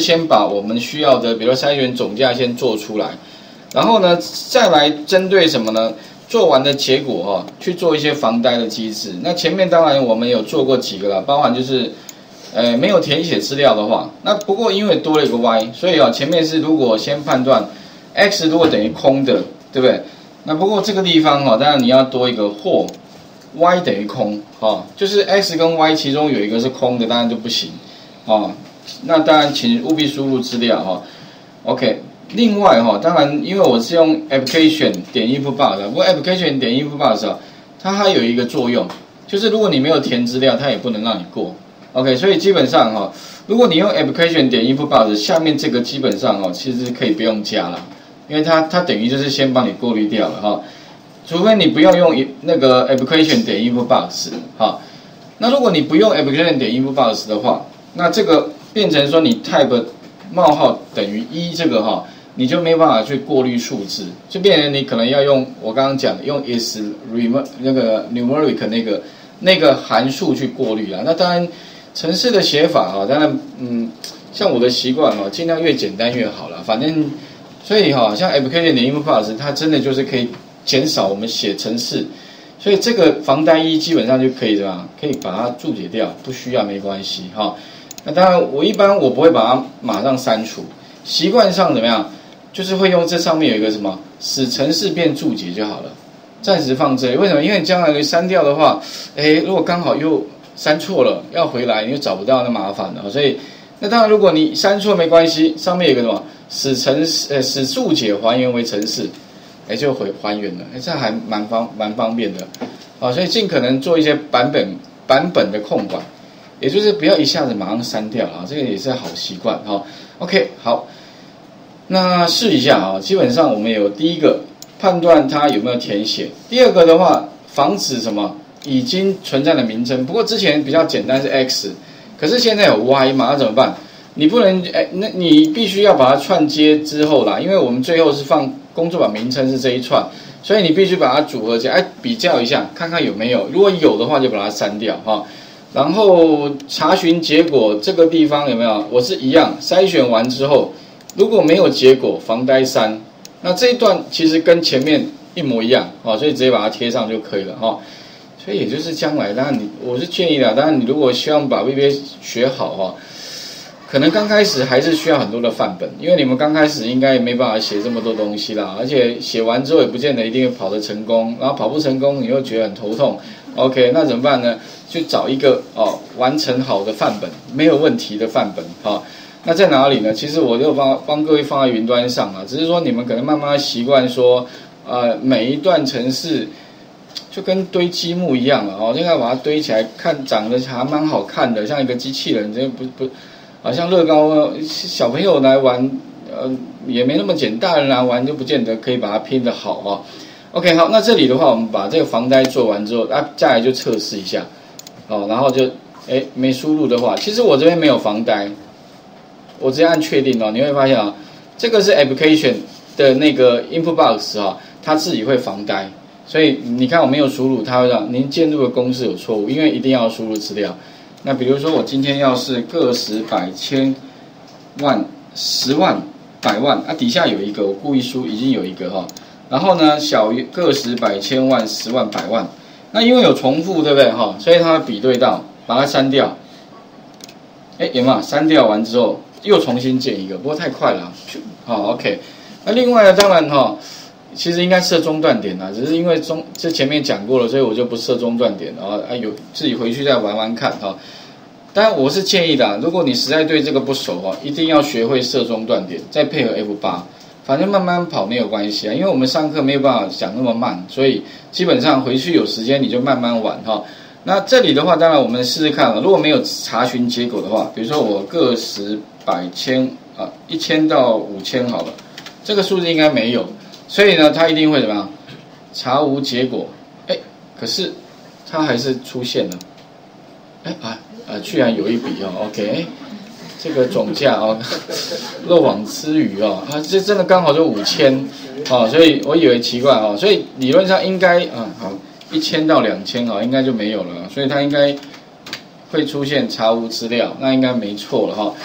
先把我们需要的，比如说筛选总价先做出来，然后呢，再来针对什么呢？做完的结果去做一些防呆的机制。那前面当然我们有做过几个了，包含就是没有填写资料的话，那不过因为多了一个 y， 所以前面是如果先判断 x 如果等于空的，对不对？那不过这个地方当然你要多一个或 y 等于空就是 x 跟 y 其中有一个是空的，当然就不行那当然请务必输入资料OK。另外当然因为我是用 application 点 input box 不过 application 点 input box 它还有一个作用，就是如果你没有填资料，它也不能让你过。OK， 所以基本上如果你用 application 点 input box 下面这个基本上其实可以不用加了，因为它等于就是先帮你过滤掉了除非你不要用那个 application 点 input box 那如果你不用 application 点 input box 的话，那这个变成说你 type 冒号等于1这个你就没办法去过滤数字，就变成你可能要用我刚刚讲的用 is 那个 numeric 那个函数去过滤啦。那当然程式的写法当然像我的习惯尽量越简单越好啦。反正所以像 application 点 input box 它真的就是可以减少我们写程式，所以这个防呆1基本上就可以怎么样？可以把它注解掉，不需要没关系那当然我一般我不会把它马上删除，习惯上怎么样？就是会用这上面有一个什么使程式变注解就好了，暂时放这里。为什么？因为将来删掉的话，如果刚好又删错了，要回来你又找不到，那麻烦了。所以那当然如果你删错没关系，上面有个什么使注解还原为程式，就还原了，这还蛮方便的所以尽可能做一些版本的控管，也就是不要一下子马上删掉这个也是好习惯OK， 好。那试一下基本上我们有第一个判断它有没有填写，第二个的话防止什么已经存在的名称。不过之前比较简单是 x， 可是现在有 y 嘛，那怎么办？你不能那你必须要把它串接之后啦，因为我们最后是放工作版名称是这一串，所以你必须把它组合起来，比较一下看看有没有，如果有的话就把它删掉然后查询结果这个地方有没有？我是一样筛选完之后。如果没有结果，防呆3，那这一段其实跟前面一模一样所以直接把它贴上就可以了所以也就是将来，当然我是建议当然你如果希望把 VBA 学好可能刚开始还是需要很多的范本，因为你们刚开始应该也没办法写这么多东西啦，而且写完之后也不见得一定会跑得成功，然后跑不成功你又觉得很头痛。OK， 那怎么办呢？去找一个完成好的范本，没有问题的范本那在哪里呢？其实我就帮各位放在云端上只是说你们可能慢慢习惯说，每一段程式就跟堆积木一样现在把它堆起来，看长得还蛮好看的，像一个机器人，这不，好像乐高小朋友来玩，也没那么简单，大人来玩就不见得可以把它拼得好OK， 好，那这里的话，我们把这个防呆做完之后，再来就测试一下然后就没输入的话，其实我这边没有防呆。我直接按确定你会发现这个是 application 的那个 input box 它自己会防呆，所以你看我没有输入，它会让您键入的公式有错误，因为一定要输入资料。那比如说我今天要是个十百千万10万100万底下有一个我故意输已经有一个然后呢小于个十百千万10万100万，那因为有重复对不对所以它会比对到，把它删掉。有没有删掉完之后？又重新建一个，不过太快了OK。那另外呢，当然其实应该设中断点只是因为这前面讲过了，所以我就不设中断点有自己回去再玩玩看当然我是建议的如果你实在对这个不熟一定要学会设中断点，再配合 F8，反正慢慢跑没有关系因为我们上课没有办法讲那么慢，所以基本上回去有时间你就慢慢玩那这里的话，当然我们试试看如果没有查询结果的话，比如说我个十百千1000到5000好了，这个数字应该没有，所以呢，它一定会怎么样？查无结果。可是它还是出现了。居然有一笔OK， 这个总价漏网之鱼这真的刚好就5000所以我以为奇怪所以理论上应该好1000到2000应该就没有了，所以它应该会出现查无资料，那应该没错了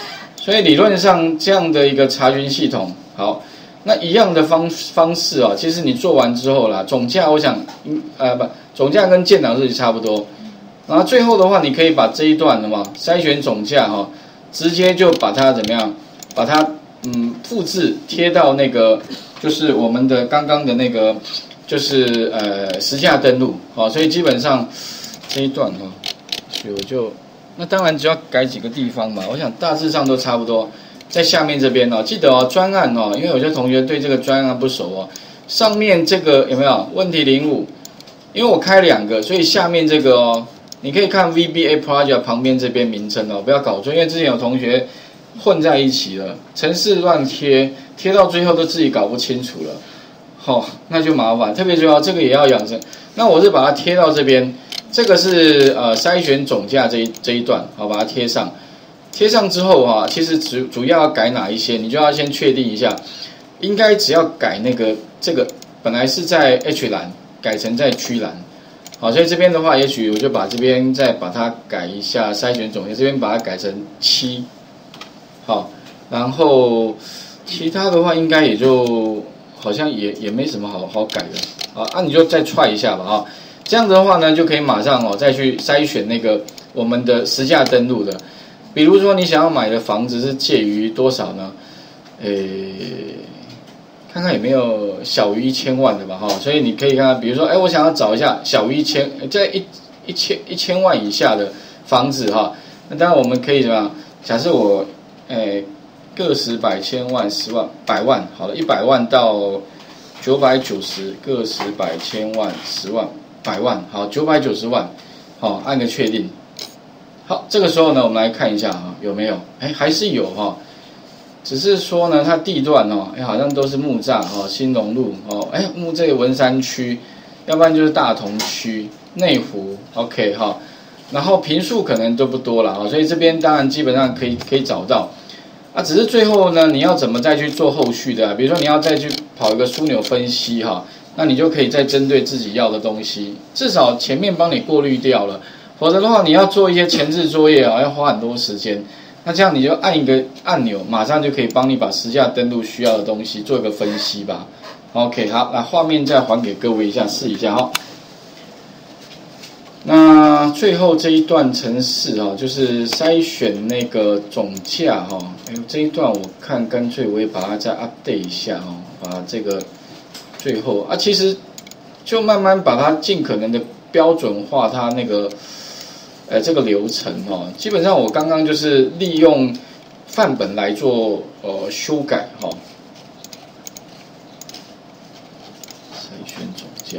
所以理论上这样的一个查询系统，好，那一样的方式啊，其实你做完之后啦，总价我想，总价跟建档日期差不多。然后最后的话，你可以把这一段的嘛筛选总价哈，直接就把它怎么样，把它复制贴到那个就是我们的刚刚的那个就是实价登录，好，所以基本上这一段哈，所以我就那当然只要改几个地方嘛，我想大致上都差不多。在下面这边哦，记得哦，专案哦，因为有些同学对这个专案不熟哦，上面这个有没有问题05？因为我开2个，所以下面这个哦。你可以看 VBA Project 旁边这边名称哦，不要搞错，因为之前有同学混在一起了，程式乱贴，贴到最后都自己搞不清楚了，那就麻烦。特别重要，这个也要养成。那我是把它贴到这边，这个是筛选总价这一段，好，把它贴上。贴上之后啊，其实主要要改哪一些，你就要先确定一下，应该只要改这个本来是在 H 栏，改成在 G 栏。好，所以这边的话，也许我就把这边再把它改一下，筛选总价这边把它改成7，好，然后其他的话应该也就好像也没什么好改的，啊，你就再踹一下吧，啊，这样子的话呢，就可以马上再去筛选那个我们的实价登录的，比如说你想要买的房子是介于多少呢？看看有没有小于1000万的吧，所以你可以看看，比如说，我想要找一下小于在一千万以下的房子哈，那当然我们可以怎么样？假设我个十百千万10万100万，好了，100万到990，个十百千万10万100万，好，990万，好，按个确定。好，这个时候呢，我们来看一下哈，有没有？还是有哈。只是说呢，它地段好像都是木栅新隆路这个文山区，要不然就是大同区、内湖 ，OK 哈，然后坪数可能都不多了所以这边当然基本上可以找到，只是最后呢，你要怎么再去做后续的比如说你要再去跑一个枢纽分析那你就可以再针对自己要的东西，至少前面帮你过滤掉了，否则的话你要做一些前置作业要花很多时间。那这样你就按一个按钮，马上就可以帮你把实价登录需要的东西做一个分析吧。OK， 好，那画面再还给各位一下，试一下那最后这一段程式就是筛选那个总价这一段我看干脆我也把它再 update 一下把这个最后其实就慢慢把它尽可能的标准化它那个。这个流程基本上我刚刚就是利用范本来做修改筛选总价，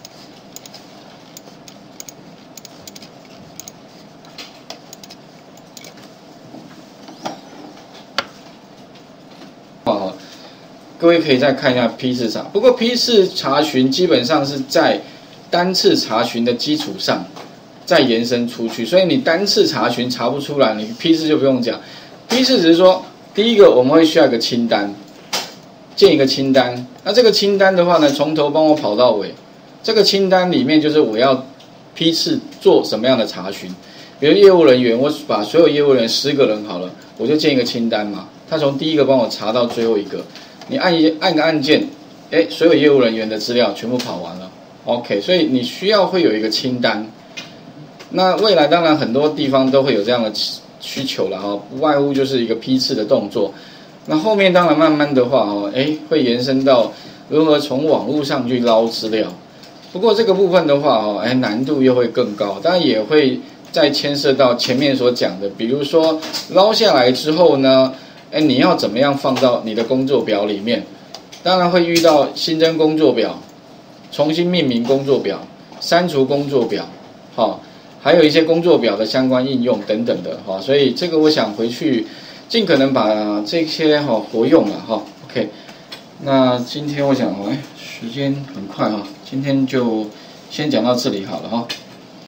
各位可以再看一下批次查，不过批次查询基本上是在单次查询的基础上。再延伸出去，所以你单次查询查不出来，你批次就不用讲。批次只是说，第一个我们会需要一个清单，建一个清单。那这个清单的话呢，从头帮我跑到尾。这个清单里面就是我要批次做什么样的查询。比如业务人员，我把所有业务人员10个人好了，我就建一个清单嘛。他从第一个帮我查到最后一个，你按个按键，所有业务人员的资料全部跑完了。OK， 所以你需要会有一个清单。那未来当然很多地方都会有这样的需求了不外乎就是一个批次的动作。那后面当然慢慢的话会延伸到如何从网络上去捞资料。不过这个部分的话难度又会更高，当然也会再牵涉到前面所讲的，比如说捞下来之后呢，你要怎么样放到你的工作表里面？当然会遇到新增工作表、重新命名工作表、删除工作表，还有一些工作表的相关应用等等的所以这个我想回去尽可能把这些活用了OK， 那今天我想时间很快今天就先讲到这里好了